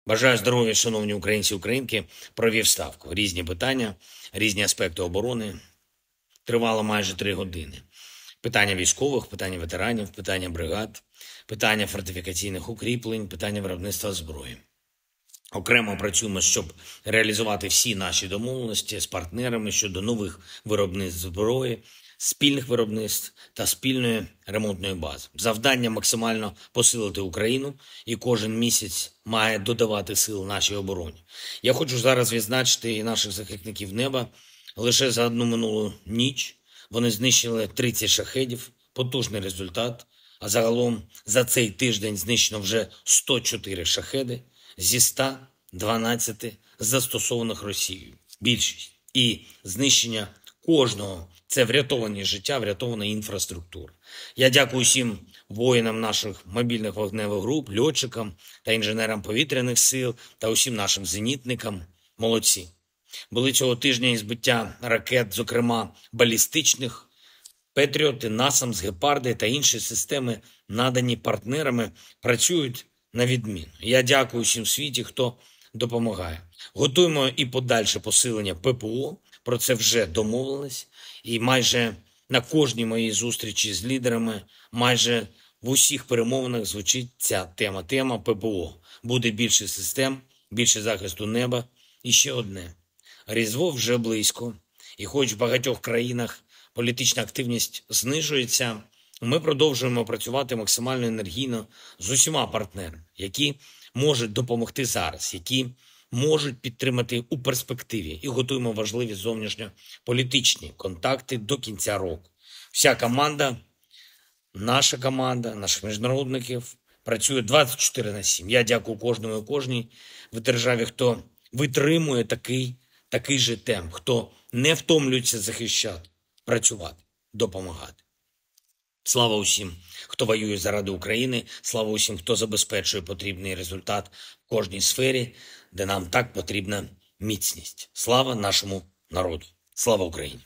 Бажаю здоров'я, шановні українці і українки. Провів ставку. Різні питання, різні аспекти оборони. Тривало майже 3 години. Питання військових, питання ветеранів, питання бригад, питання фортифікаційних укріплень, питання виробництва зброї. Окремо працюємо, щоб реалізувати всі наші домовленості з партнерами щодо нових виробництв зброї, спільних виробництв та спільної ремонтної бази. Завдання максимально посилити Україну, і кожен місяць має додавати сил нашій обороні. Я хочу зараз відзначити і наших захисників неба. Лише за одну минулу ніч вони знищили 30 шахедів, потужний результат. А загалом за цей тиждень знищено вже 104 шахеди зі 112 застосованих Росією. Більшість. І знищення кожного – це врятовані життя, врятована інфраструктура. Я дякую всім воїнам наших мобільних вогневих груп, льотчикам та інженерам повітряних сил та усім нашим зенітникам. Молодці. Були цього тижня і збиття ракет, зокрема балістичних, Петріоти, Насамс, Гепарди та інші системи, надані партнерами, працюють на відміну. Я дякую всім в світі, хто допомагає. Готуємо і подальше посилення ППО, про це вже домовились. І майже на кожній моїй зустрічі з лідерами, майже в усіх перемовинах звучить ця тема ППО. Буде більше систем, більше захисту неба. І ще одне. Різдво вже близько. І хоч в багатьох країнах політична активність знижується, ми продовжуємо працювати максимально енергійно з усіма партнерами, які можуть допомогти зараз, які можуть підтримати у перспективі. І готуємо важливі зовнішньополітичні контакти до кінця року. Вся команда, наша команда, наших міжнародників працює 24/7. Я дякую кожному і кожній в державі, хто витримує такий же темп, хто не втомлюється захищати, працювати, допомагати. Слава усім, хто воює заради України, слава усім, хто забезпечує потрібний результат в кожній сфері, де нам так потрібна міцність. Слава нашому народу. Слава Україні!